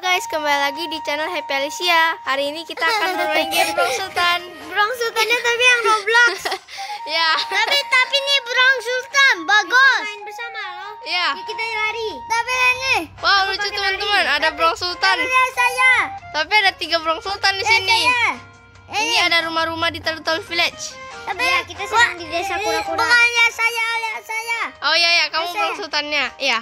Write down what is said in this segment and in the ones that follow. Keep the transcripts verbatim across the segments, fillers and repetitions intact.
guys, kembali lagi di channel Happy Alicia. Hari ini kita akan bermain game Brong Sultan. Brong Sultannya tapi yang Roblox. Ya. Tapi tapi nih Brong Sultan bagus. Kita main bersama loh. Ya. Ya kita lari. Tapi ini. Wow, lucu teman-teman. Ada Brong Sultan. Tapi lihat saya. Tapi ada tiga Brong Sultan di Lihat sini. saya. Ini ada rumah-rumah di Turtle Village. Tapi ya, kita sedang di desa kura-kura. Bukan lihat saya, lihat saya. Oh iya ya, kamu Lihat Brong saya. Sultannya. Iya.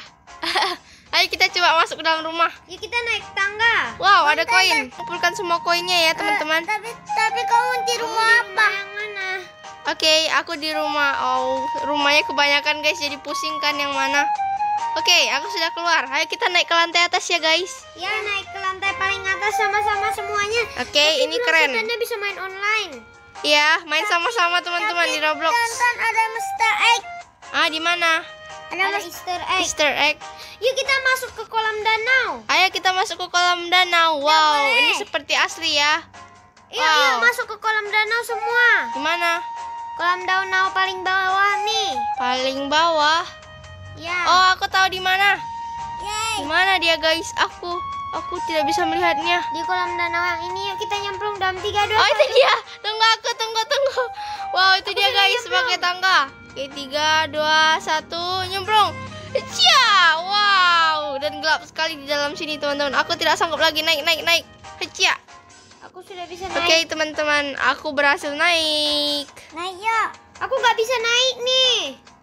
Ayo kita coba masuk ke dalam rumah. Ya kita naik tangga. Wow, ada Tangga. koin. Kumpulkan semua koinnya ya, teman-teman. Eh, tapi tapi kamu di rumah apa? Yang mana? Oke, aku di rumah. Oh, rumahnya kebanyakan guys, jadi pusing kan yang mana. Oke, aku sudah keluar. Ayo kita naik ke lantai atas ya guys. Ya naik ke lantai paling atas sama-sama semuanya. Oke, Tapi ini Brong keren. Sultannya bisa main online. Iya, main sama-sama teman-teman di Roblox. Tonton ada Mister Egg. Ah, di mana? Ada, Easter egg. Easter egg. Yuk kita masuk ke kolam danau. Ayo kita masuk ke kolam danau. Wow, boleh. ini seperti asli ya. Yuk, Wow. yuk masuk ke kolam danau semua. Di mana? Kolam danau paling bawah nih. Paling bawah. Ya. Oh, aku tahu di mana. Di Yeay. mana dia guys? Aku aku tidak bisa melihatnya. Di kolam danau yang ini yuk kita nyemplung dalam tiga dua. Oh, itu dia. Tunggu aku, tunggu, tunggu. Wow, itu dia sudah guys, nyemplung. pakai tangga. Oke, tiga, dua, satu, nyemplung. Cia, wow, dan gelap sekali di dalam sini teman-teman. Aku tidak sanggup lagi naik, naik, naik. Cia. Aku sudah bisa Oke naik. teman-teman, aku berhasil naik. Naik yuk. Aku nggak bisa naik nih.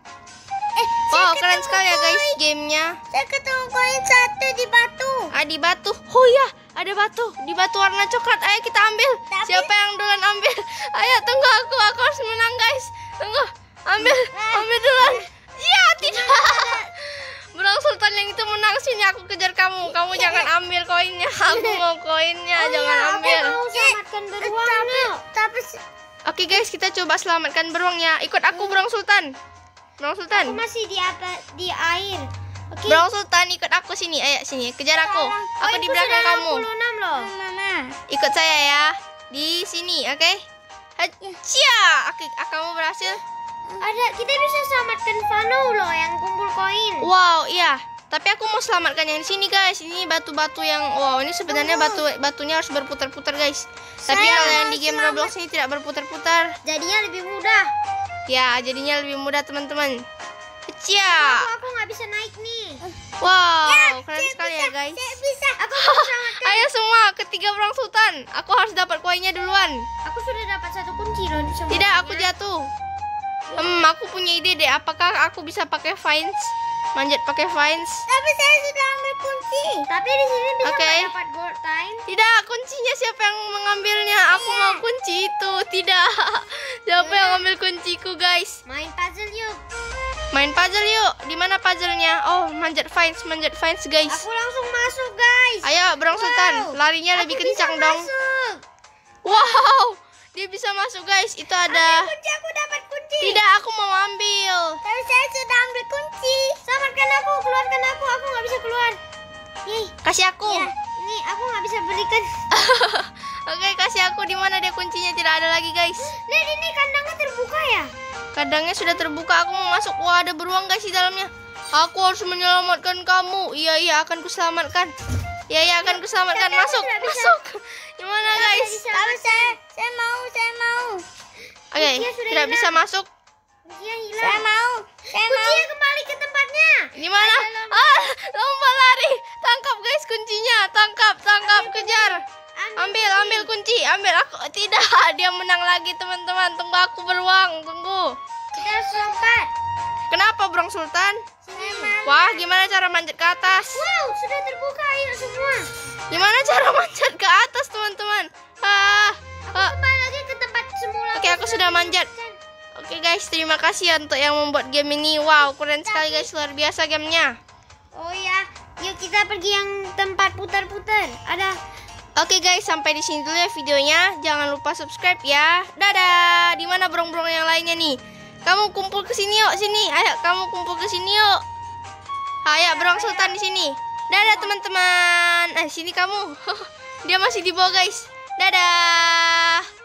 Eh, Wow, keren sekali ya guys gamenya. Saya ketemu koin satu di batu. Ah, di batu. Oh ya, ada batu. Di batu warna coklat. Ayo kita ambil. Tapi- Siapa yang duluan ambil? Ayo tunggu aku, aku harus menang guys. Tunggu, ambil, ambil duluan. Iya, tidak. Brong Sultan yang itu menang, sini aku kejar kamu. Kamu jangan ambil koinnya. Aku mau koinnya, Oh jangan iya, ambil. Aku mau selamatkan beruang. Tapi, tapi Oke guys, kita coba selamatkan beruang ya. Ikut aku Brong Sultan. Brong aku Sultan. masih di atas di air. Oke. Brong Sultan ikut aku sini. Ayo sini, kejar aku. Aku di Koinku belakang sudah kamu. enam puluh enam loh. Mama. Ikut saya ya. Di sini, oke? Hacia. Oke, ah, kamu berhasil. Ada kita bisa selamatkan Vano loh yang kumpul koin. Wow, iya. Tapi aku mau selamatkan yang di sini, guys. Ini batu-batu yang wow, ini sebenarnya batu batunya harus berputar-putar, guys. Tapi Saya kalau yang mau di game selamat. Roblox ini tidak berputar-putar. Jadinya lebih mudah. Ya, jadinya lebih mudah, teman-teman. Aku Hacia. aku nggak bisa naik nih. Wow, keren sekali ya, guys. Saya bisa. Aku mau selamatkan. Ayo semua, ketiga Brong Sultan. Aku harus dapat koinnya duluan. Aku sudah dapat satu kunci loh di semuanya. Tidak, aku jatuh. Hmm, aku punya ide deh. Apakah aku bisa pakai vines? Manjat pakai vines? Tapi saya sudah ambil kunci. Tapi di sini bisa Oke. nggak dapat gold time. Tidak, kuncinya siapa yang mengambilnya? Aku mau kunci itu. Tidak. Siapa yang ambil kunciku, guys? Main puzzle yuk. Main puzzle yuk. Di mana puzzle-nya? Oh, manjat vines, manjat vines, guys. Aku langsung masuk guys. Ayo, Brong Sultan. Wow. Larinya lebih Aku bisa kencang dong. masuk. Wow, dia bisa masuk, guys. Itu ada. Ambil kunci, aku dapat kunci. Tidak, aku mau ambil. Tapi saya sudah ambil kunci. Selamatkan aku, keluarkan aku. Aku nggak bisa keluar. Yeay. Kasih aku. Ya, ini aku nggak bisa berikan. Oke, kasih aku. Di mana dia kuncinya? Tidak ada lagi, guys. Lihat ini kandangnya terbuka ya. Kandangnya sudah terbuka. Aku mau masuk. Wah, ada beruang, guys, di dalamnya. Aku harus menyelamatkan kamu. Iya, iya, akan kuselamatkan. Iya, iya, akan kuselamatkan. Tapi aku Masuk, tidak bisa. masuk. Gimana, guys? Tapi saya, saya mau, saya mau. Oke, Kuncinya sudah tidak hilang. bisa masuk. Kuncinya hilang. Saya mau, saya Kuncinya kembali ke tempatnya. Di mana? Ah, lomba lari. Tangkap, guys, kuncinya. Tangkap, tangkap, kejar. Ambil, ambil kunci. Ambil aku. Tidak, dia menang lagi, teman-teman. Tunggu aku beruang. Tunggu. Kita harus lompat. Kenapa, Brong Sultan? Saya mau. Wah, gimana cara manjat ke atas? Wow, sudah terbuka ayo semua. Gimana cara manjat ke atas, teman-teman? Ah, ah. Kembali lagi ke tempat semula. Oke, aku sudah manjat. Oke, guys, terima kasih ya untuk yang membuat game ini. Wow, keren sekali, guys. Luar biasa gamenya. Oh ya, yuk kita pergi yang tempat putar-putar. Ada. Oke, guys, sampai di sini dulu ya videonya. Jangan lupa subscribe ya. Dadah. Di mana brong-brong yang lainnya nih? Kamu kumpul ke sini yuk, sini. Ayo, kamu kumpul ke sini yuk. Ayo, Brong Sultan di sini. Dadah, teman-teman. Eh, sini kamu. Dia masih di bawah, guys. Dadah.